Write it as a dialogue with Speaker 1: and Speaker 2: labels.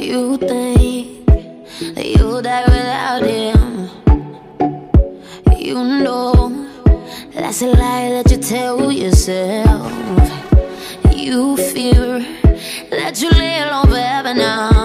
Speaker 1: You think that you'll die without him. You know that's a lie that you tell yourself. You fear that you lay alone forever now.